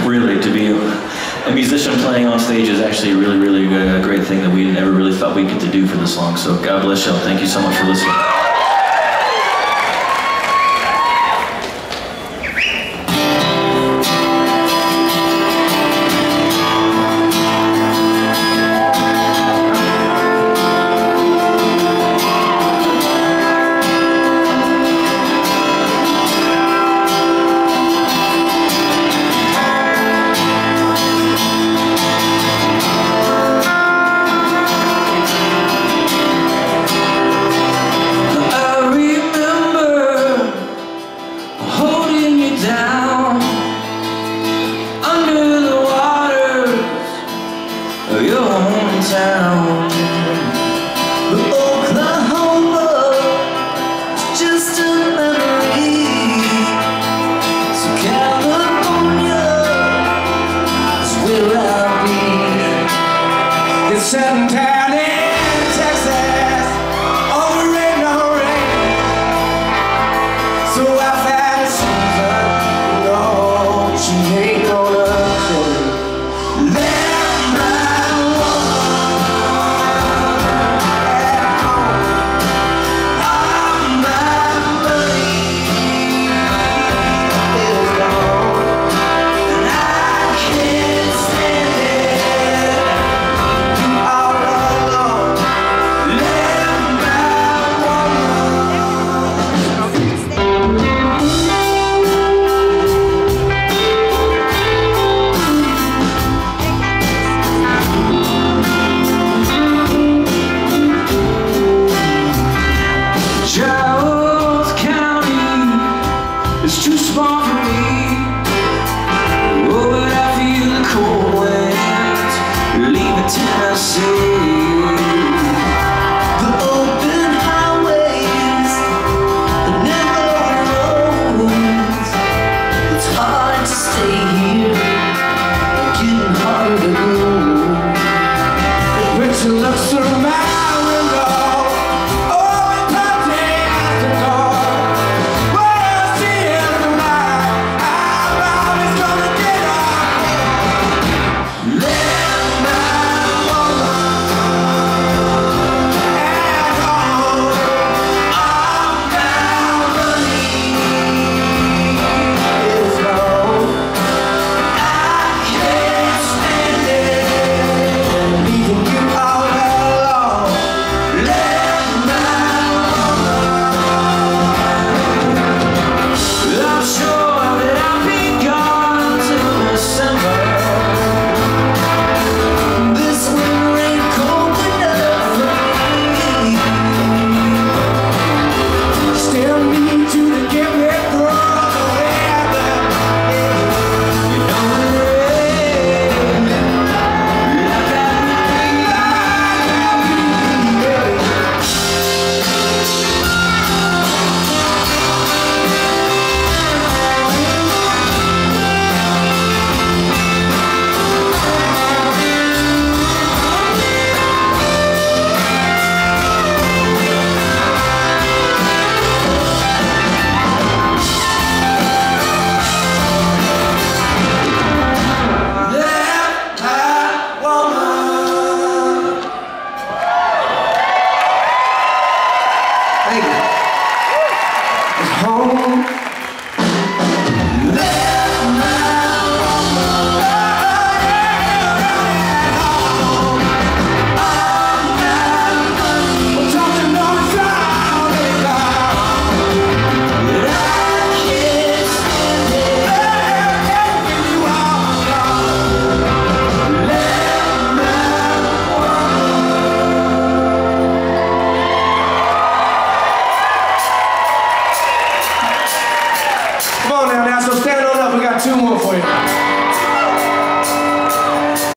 Really, to be a musician playing on stage is actually a really great thing that we never really thought we'd get to do for this long. So God bless y'all. Thank you so much for listening. Setting down in Texas, over rain, no rain. So I've had a season, no, she ain't gonna stay. Let my woman at home. All my money is gone, and I can't stand it. It's too small for me. Oh, but I feel the cold winds leaving Tennessee. The open highways, the narrow roads. It's hard to stay here, getting harder to go. It brings you looks through my window. Come on now, so stand on up, we got two more for you.